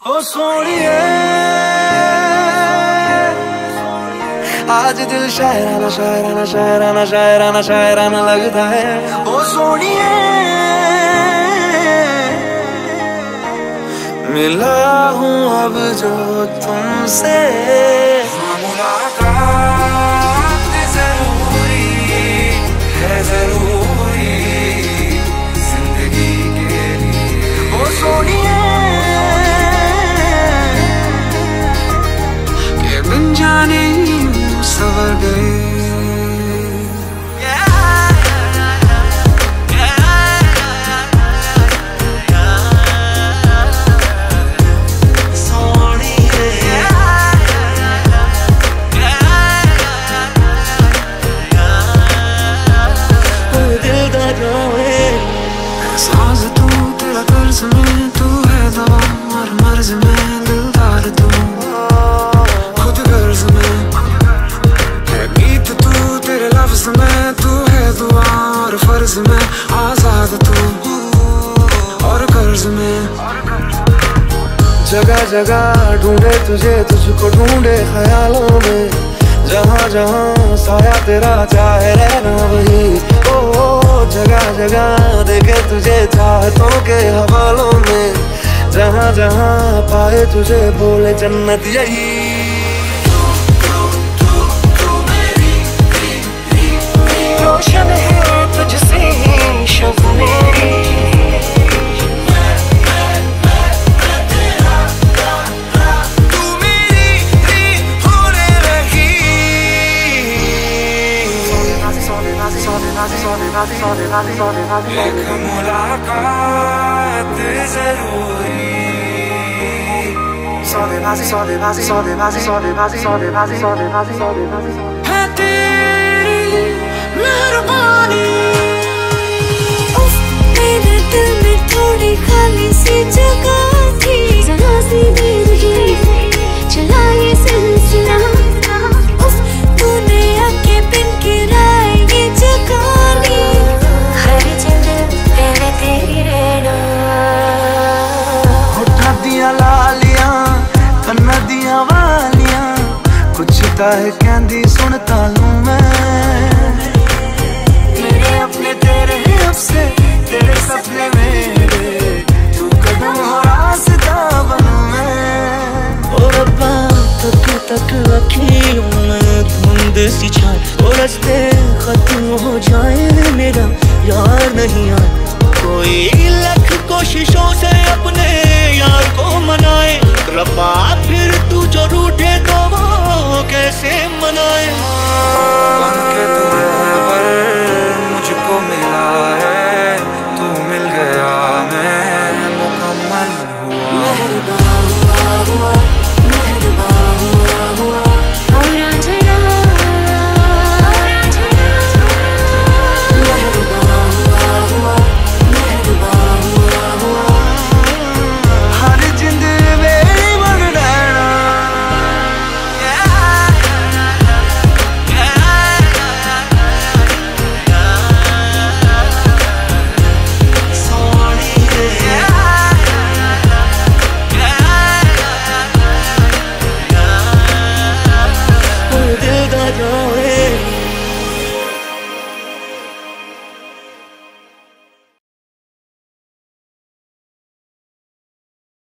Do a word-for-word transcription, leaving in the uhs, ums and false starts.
ओ सोनिए आज दिल शायराना शायराना शायराना शायराना शायराना लगता है। ओ सोनिए मिला हूँ अब जो तुमसे, मुलाकात जरूरी है, जरूरी जिंदगी के लिए। ओ सोनिए के बिन जाने सवर गए। सांस तू तेरा कर्ज में, तू है दवा और मर्ज में, दिलदार तू खुद गर्ज में है गीत, तू तेरे लफ्ज में, तू है दुआ और फर्ज में, आजाद तू और कर्ज में। जगह जगह ढूंढे तुझे, तुझको ढूंढे ख्यालों में, जहाँ जहाँ साया तेरा चाहे रहना वही। ओ जगह जगह देखे तुझे चाहतों के हवालों में, जहाँ जहाँ पाए तुझे बोले जन्नत यही। रोशन है तुझसे शब मेरी, एक मुलाकात जरूरी है, तेरी मेहरबानी। मेरे दिल में थोड़ी खाली सी जगह थी, जरा सी देर ही चला ये सिलसिला। उफ तूने आके बिन किराए ये जगह ली, हर जगह तेरे तेरी रहना। होठा दिया लालियां कन्ना दिया वालियां, कुछ कहे कहंदी सुनता लूं मैं। मेरे अपने तेरे अपसे, तेरे सपने मेरे, तू कदम हो रास्ता बनूं मैं। ओ रब्बा तक तक अखियों में धुंध सी छाए, ओ रास्ते खत्म हो जाए मेरा यार नहीं आए कोई।